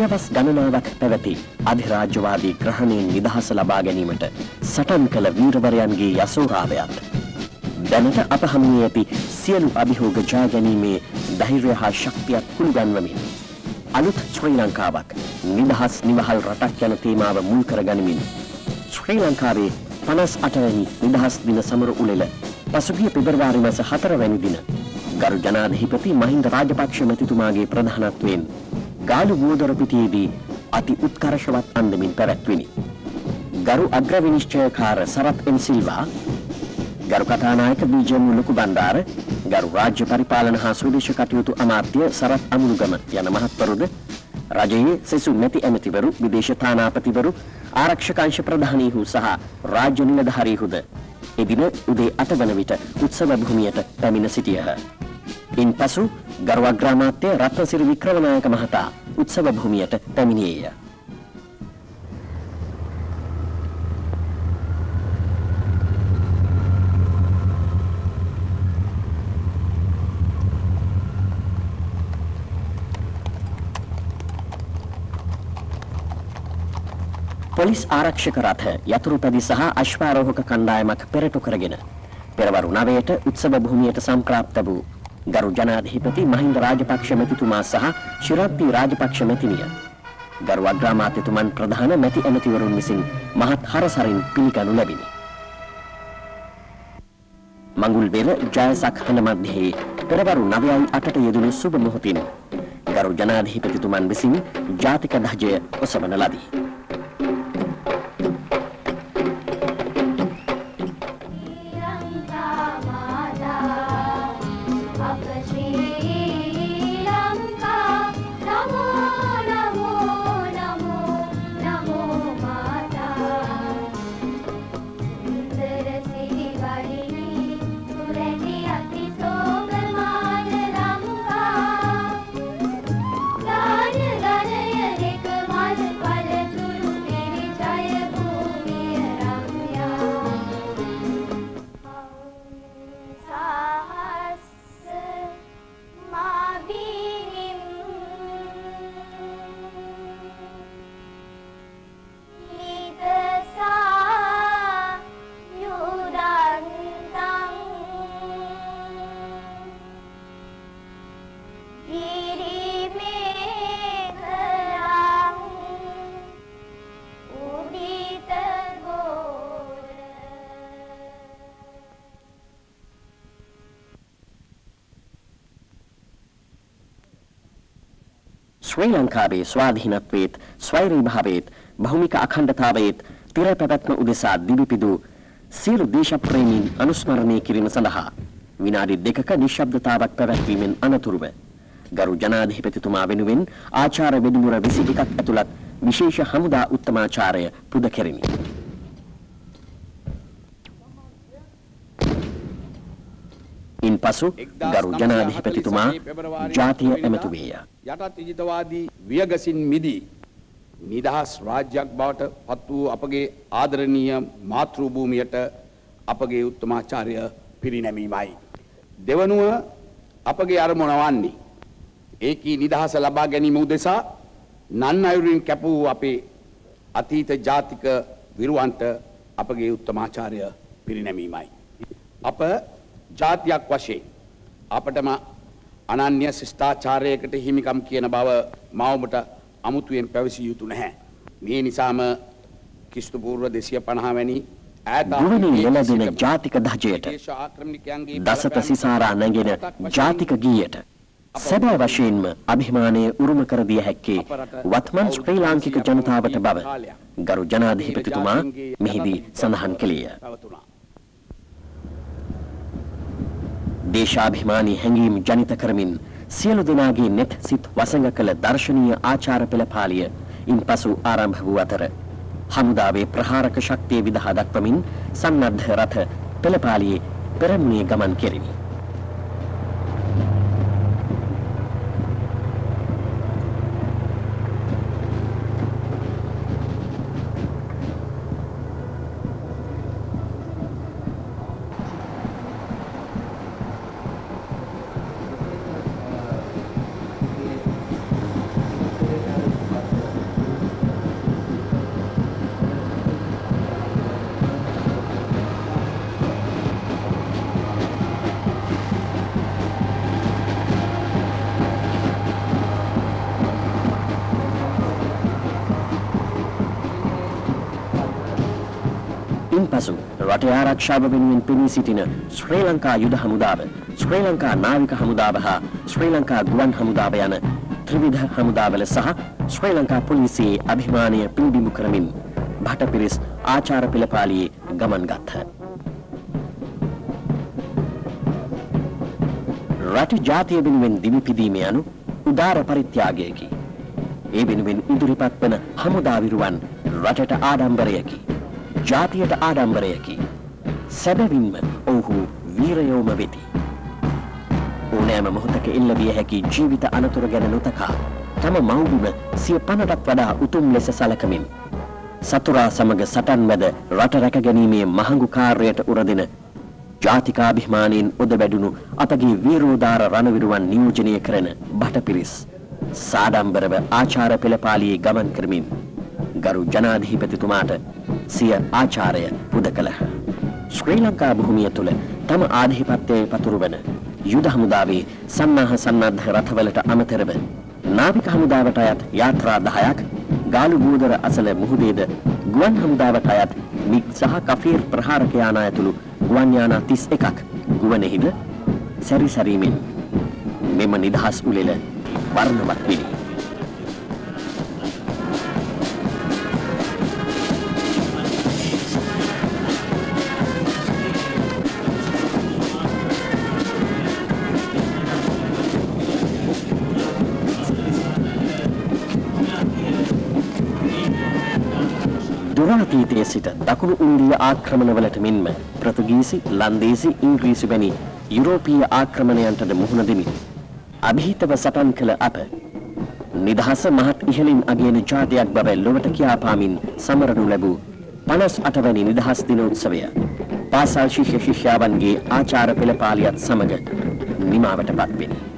සියවස් ගණනාවක් පැවති අධිරාජ්‍යවාදී ග්‍රහණයෙන් නිදහස ලබා ගැනීමට සටන් කළ වීරවරයන්ගේ යසෝරාවයත් දැනට අප හමුවේ ඇති සියලු අභියෝග ජය ගැනීමේ ධෛර්යය හා ශක්තියත් කුළුගන්වමින් අලුත් ශ්‍රී ලංකාවක් නිදහස් නිවහල් රටක් යන තේමාව මුල් කරගනිමින් ශ්‍රී ලංකාවේ 58 වෙනි නිදහස් දින සමරු උළෙල පසුගිය පෙබරවාරි මාස 4 වැනි දින ගරු ජනාධිපති මහින්ද රාජපක්ෂ මැතිතුමාගේ ප්‍රධානත්වයෙන් ගාලු මුවදොර පිටියේදී අති උත්කර්ෂවත් අන්දමින් පැවැත්විනි. ගරු අග්‍ර විනිශ්චයකාර සරත් එම් සිල්වා, ගරු කතානායක බීජේමු ලොකු බණ්ඩාර, ගරු රාජ්‍ය පරිපාලන හා ස්වදේශ කටයුතු අමාත්‍ය සරත් අමුණුගම යන මහත්වරුද, රජයේ සෙසු මැති ඇමතිවරු, විදේශ තානාපතිවරු, ආරක්ෂක අංශ ප්‍රධානීහු සහ රාජ්‍ය නිලධාරීහුද එදින උදේ 8 වන විට උත්සව භූමියට පැමිණ සිටියහ. ඉන්පසු ගරු අග්‍රාමාත්‍ය රත්නසිරි වික්‍රමනායක මහතා උත්සව භූමියට පැමිණියේය. පොලිස් ආරක්ෂක රථ යතුරුපැදි සහ අශ්වාරෝහක කණ්ඩායමක් පෙරටු කරගෙන පෙරවරු 9ට උත්සව භූමියට සම්ප්‍රාප්ත වූ ගරු ජනාධිපති මහින්ද රාජපක්ෂ මැතිතුමා සහ ශිරාප්ති රාජපක්ෂ මැතිණිය ගරු අග්‍රාමාත්‍යතුමන් ප්‍රධාන මැති ඇමතිවරුන් විසින් මහත් හරසරින් පිළිගනු ලැබිනි. මඟුල්බෙර ජයසක් හඬ මැදෙහි පෙරවරු 9:08ට යෙදුණු සුබ මොහොතින් ගරු ජනාධිපතිතුමන් විසින් ජාතික ධජය ඔසවන ලදී. ශ්‍රී ලංකාවේ ස්වාධීනත්වයේත් ස්වෛරී භාවයේත් භෞමික අඛණ්ඩතාවයේත් තිර පැවැත්ම උදෙසා දිවිපිදු සියලු දේශප්‍රේමීන් අනුස්මරණය කිරීම සඳහා විනාඩි 2ක නිශ්ශබ්දතාවක් පැවැත්වීමෙන් අනතුරුව ගරු ජනාධිපතිතුමා වෙනුවෙන් ආචාර්ය වෙදිමුර 21ක් ඇතුළත් විශේෂ හමුදා උත්තමාචාර්ය පුද කෙරිණි. ඉන්පසු ගරු ජනාධිපතිතුමා ජාතිය ඇමතු වේය. යටත් විජිතවාදී වියගසින් මිදී නිදහස් රාජ්‍යයක් බවට පත් වූ අපගේ ආදරණීය මාතෘ භූමියට අපගේ උත්තමාචාර්ය පිරිනැමීමයි. දෙවනුව අපගේ අරමුණ වන්නේ ඒකී නිදහස ලබා ගැනීම උදෙසා නන් අයුරින් කැප වූ අපේ අතීත ජාතික විරුවන්ට අපගේ උත්තමාචාර්ය පිරිනැමීමයි. අප ජාතියක් වශයෙන් අපටම අනන්‍ය ශිෂ්ටාචාරයකට හිමිකම් කියන බව මවමට අමුතුවෙන් පැවසිය යුතු නැහැ. මේ නිසාම ක්‍රිස්තු පූර්ව 250 වැනි ගුවනින් එළදෙන ජාතික ධජයට දසත සිසාරා නැගෙන ජාතික ගීයට සැබෑ වශයෙන්ම අභිමානය උරුම කර දිය හැක්කේ වත්මන් ශ්‍රී ලාංකික ජනතාවට බව ගරු ජනාධිපතිතුමා මෙහිදී සඳහන් කළේය. දේශාභිමානී හැඟීම් ජනිත කරමින් සියලු දෙනාගේ නෙත් සිත් වසඟ කළ දර්ශනීය ආචාර පෙළපාලිය ඉන්පසු ආරම්භ වූ අතර හමුදාවේ ප්‍රහාරක ශක්තිය විදහා දක්වමින් සන්නද්ධ රථ පෙළපාලියේ පෙරමුණේ ගමන් කෙරිනි. ඉන්පසු රටේ ආරක්ෂාව වෙනුවෙන් පෙනී සිටින ශ්‍රී ලංකා යුද හමුදාව, ශ්‍රී ලංකා නාවික හමුදාව හා ශ්‍රී ලංකා ගුවන් හමුදාව යන ත්‍රිවිධ හමුදාවල සහ ශ්‍රී ලංකා පොලිසියේ අභිමානය පිළිබිඹු කරමින් භටපිරිස් ආචාර පෙළපාලියේ ගමන් ගත්හ. රට ජාතිය වෙනුවෙන් දිවිපිදීම යනු උදාර පරිත්‍යාගයකි. ඒ වෙනුවෙන් ඉදිරිපත් වන හමුදා විරුවන් රටට ආඩම්බරයකි. ජාතියට ආඩම්බරයකි. සැබවින්ම ඔවුහු වීරයෝම වෙති. ඕනෑම මොහොතක එල්ල විය හැකි ජීවිත අනතුර ගැන නොතකා තම මව්බිම සිය පණටත් වඩා උතුම් ලෙස සලකමින් සතුරා සමග සටන් මැද රට රැක ගැනීමේ මහඟු කාර්යයට උරදෙන ජාතිකාභිමානයෙන් ඔද වැඩුණු අපගේ වීරෝදාර රණවිරුවන් නියෝජනය කරන භටපිරිස් සාඩම්බරව ආචාර පෙළපාලියේ ගමන් කරමින් ගරු ජනාධිපතිතුමාට සිය ආචාරය පුද කළහ. ශ්‍රී ලංකා භූමිය තුළ තම ආධිපත්‍යයේ පතුරවන යුද හමුදාවේ සන්නාහ සන්නද්ධ රථවලට අමතරව නාවික හමුදාවට අයත් යාත්‍රා 10ක්, ගාලු බූදර අසල මුහුදේද ගුවන් හමුදාවට අයත් මිග් සහ කෆීර් ප්‍රහාරක යාන ඇතුළු ගුවන් යාන 31ක් ගුවනෙහිද සැරිසරීමෙන් මෙම නිදහස් උළෙල වර්ණවත් විනි. දුරාතීතයේ සිට දකුණු ඉන්දිය ආක්‍රමණවලට මෙන්ම පෘතුගීසි, ලන්දේසි, ඉංග්‍රීසි වැනි යුරෝපීය ආක්‍රමණයන්ටද මුහුණ දෙමින් අභීතව සටන් කළ අප නිදහස මහත් ඉහළින් අගයන ජාතියක් බව ලොවට කියාපාමින් සමරනු ලැබූ 58 වැනි නිදහස් දිනෝත්සවය පාසල් ශිෂ්‍ය ශිෂ්‍යාවන්ගේ ආචාර පෙළපාලියත් සමග නිමාවට පත්වෙනි.